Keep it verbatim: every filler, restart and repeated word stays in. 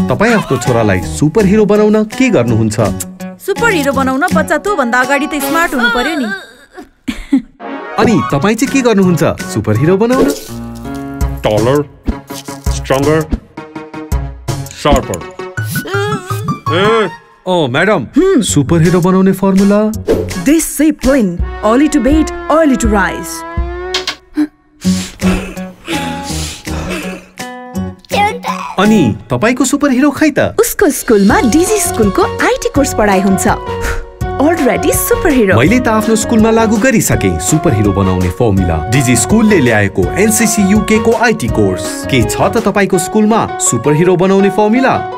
तपाई आफ्नो छोरालाई सुपर हिरो बनाउन के गर्नुहुन्छ? सुपर हिरो बनाउन बच्चा त्यो भन्दा अगाडि त स्मार्ट हुनु पर्यो नि। अनि तपाई चाहिँ के गर्नुहुन्छ सुपर हिरो बनाउन? Taller, stronger, sharper. Oh, madam. Hmm. Super hero बनाउने formula? Discipline. Early to bed, early to rise. अनि तपाईको सुपर हिरो खै त? उसको स्कुलमा डिजी स्कुलको आईटी कोर्स पढाइ हुन्छ। Already super hero. मैले त आफ्नो स्कुलमा लागू गरिसके सुपर हिरो बनाउने फर्मुला। डिजी स्कुलले ल्याएको एनसीसी यूके को आईटी कोर्स। के छ त तपाईको स्कुलमा सुपर हिरो बनाउने फर्मुला?